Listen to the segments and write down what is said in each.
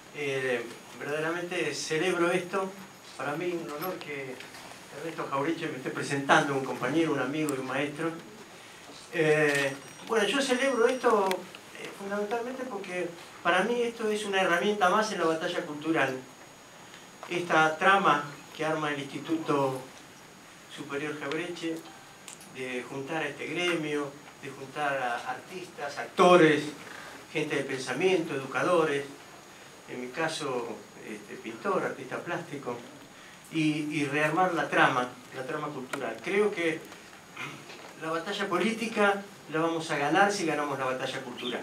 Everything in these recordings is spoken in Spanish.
Verdaderamente celebro esto. Para mí es un honor que Ernesto Jauretche me esté presentando, un compañero, un amigo y un maestro. Bueno, yo celebro esto fundamentalmente porque para mí esto es una herramienta más en la batalla cultural. Esta trama que arma el Instituto Superior Jauretche de juntar a este gremio, de juntar a artistas, actores, gente de pensamiento, educadores, en mi caso pintor, artista plástico, y rearmar la trama cultural. Creo que la batalla política la vamos a ganar si ganamos la batalla cultural,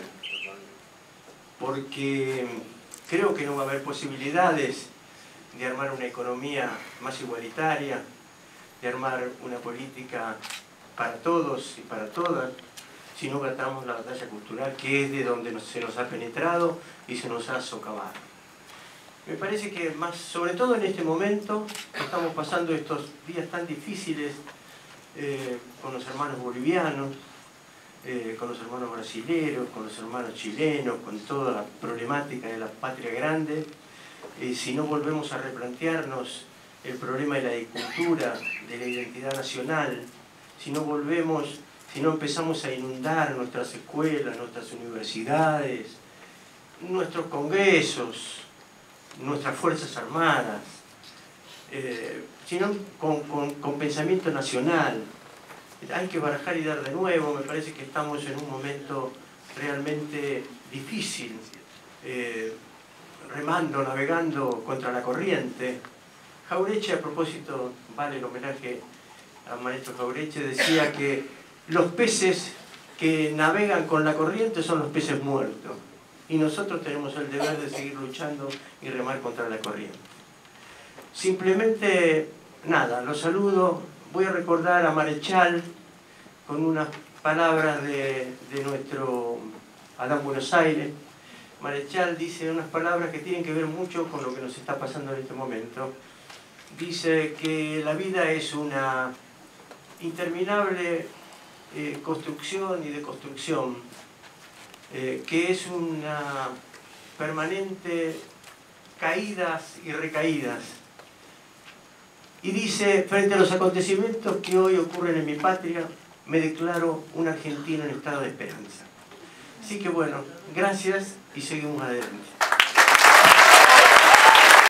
porque creo que no va a haber posibilidades de armar una economía más igualitaria, de armar una política para todos y para todas, si no ganamos la batalla cultural, que es de donde se nos ha penetrado y se nos ha socavado. Me parece que más, sobre todo en este momento, estamos pasando estos días tan difíciles con los hermanos bolivianos, con los hermanos brasileños, con los hermanos chilenos, con toda la problemática de la patria grande. Si no volvemos a replantearnos el problema de la cultura, de la identidad nacional, si no empezamos a inundar nuestras escuelas, nuestras universidades, nuestros congresos, nuestras fuerzas armadas, sino con pensamiento nacional. Hay que barajar y dar de nuevo. Me parece que estamos en un momento realmente difícil, remando, navegando contra la corriente. Jauretche, a propósito, vale el homenaje al maestro Jauretche, decía que los peces que navegan con la corriente son los peces muertos, y nosotros tenemos el deber de seguir luchando y remar contra la corriente. Simplemente, nada, los saludo. Voy a recordar a Marechal con unas palabras de nuestro Adán Buenos Aires. Marechal dice unas palabras que tienen que ver mucho con lo que nos está pasando en este momento. Dice que la vida es una interminable construcción y deconstrucción, que es una permanente caídas y recaídas. Y dice, frente a los acontecimientos que hoy ocurren en mi patria, me declaro un argentino en estado de esperanza. Así que bueno, gracias y seguimos adelante.